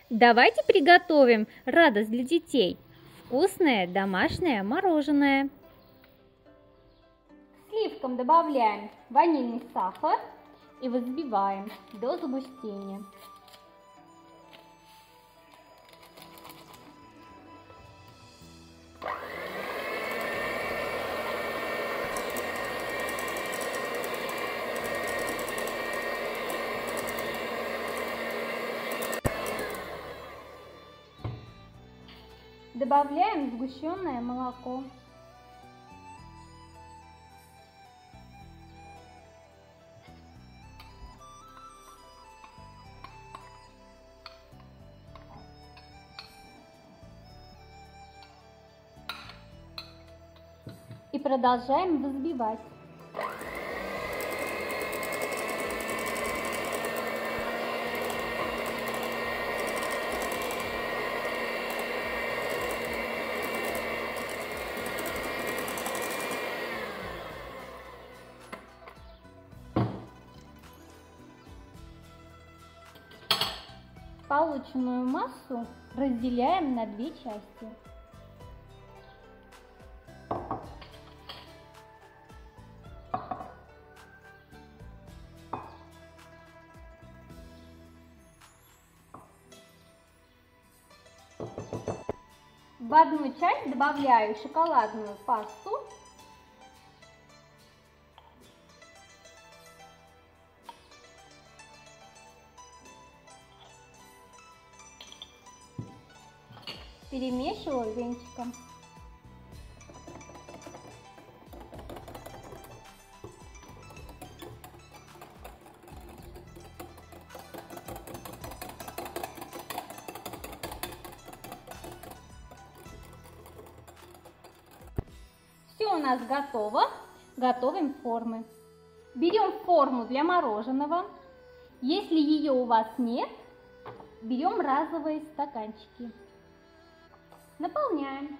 Давайте приготовим радость для детей. Вкусное домашнее мороженое. К сливкам добавляем ванильный сахар и взбиваем до загустения. Добавляем сгущенное молоко. И продолжаем взбивать. Полученную массу разделяем на две части. В одну часть добавляю шоколадную пасту. Перемешиваю венчиком. Все у нас готово. Готовим формы. Берем форму для мороженого. Если ее у вас нет, берем разовые стаканчики. Наполняем.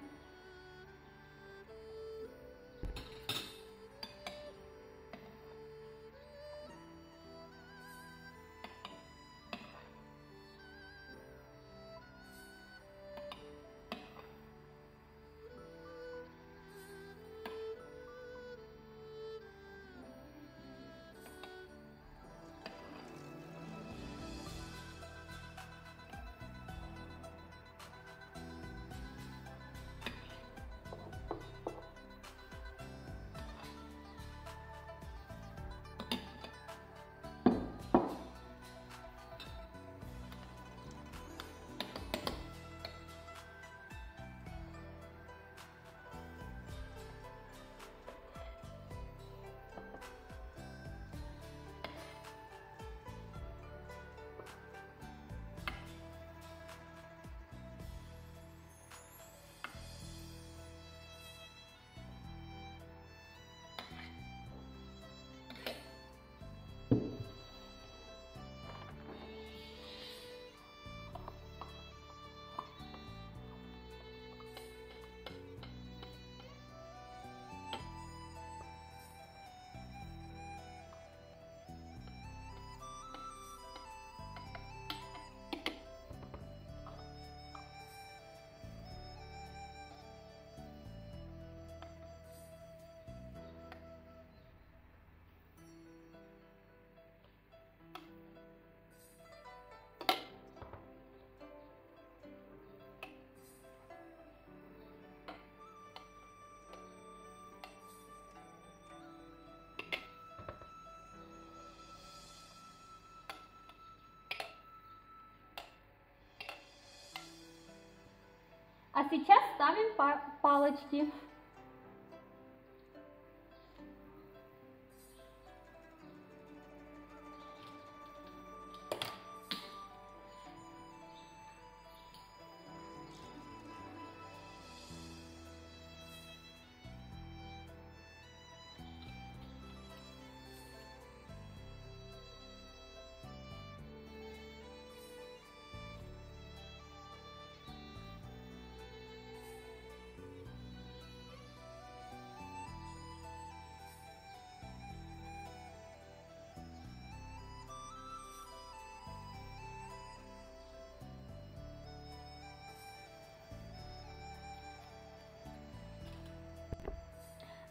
А сейчас ставим палочки.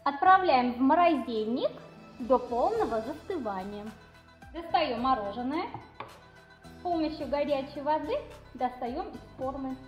Отправляем в морозильник до полного застывания. Достаем мороженое. С помощью горячей воды достаем из формы.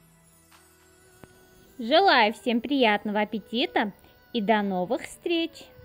Желаю всем приятного аппетита и до новых встреч!